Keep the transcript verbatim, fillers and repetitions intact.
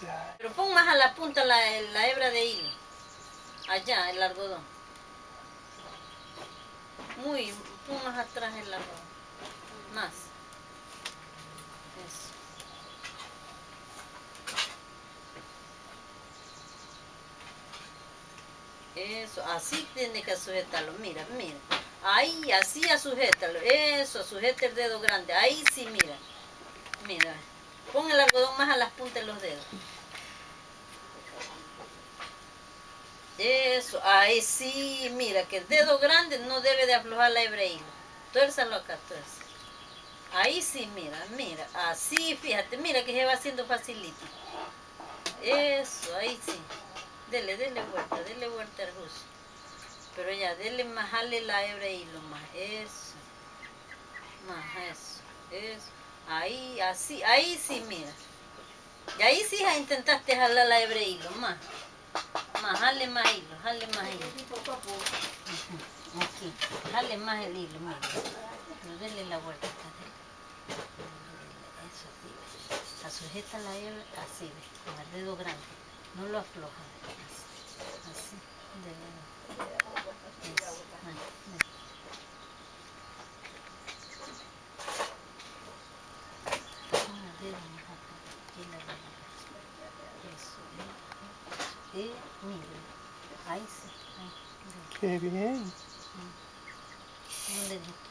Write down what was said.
Pero pon más a la punta la, la hebra de hilo. Allá, el algodón. Muy, pon más atrás el algodón. Más. Eso. Eso, así tiene que sujetarlo. Mira, mira. Ahí, así a sujétalo. Eso, sujeta el dedo grande. Ahí sí, mira. Mira. Pon el algodón más a las puntas de los dedos. Eso, ahí sí, mira, que el dedo grande no debe de aflojar la hebra hilo. Tuérzalo acá, tuérzalo. Ahí sí, mira, mira, así, fíjate, mira que se va haciendo facilito. Eso, ahí sí. Dele, dele vuelta, dele vuelta al ruso. Pero ya, dele más, jale la hebra hilo más, eso. Más, eso, eso. Ahí, así, ahí sí, mira. Y ahí sí ya intentaste jalar la hebra hilo más. Más, jale más hilo, jale más hilo. Aquí, jale más el hilo, mira. Pero dele la vuelta. Eso, así, la sujeta la hebra, así, ve, con el dedo grande. No lo afloja, así, así, dele. Eso, ahí, dele. Con el dedo más acá, aquí la derecha. Eso, eh, eh, mire, ahí sí, ahí, dele. Qué bien. ¿Dónde?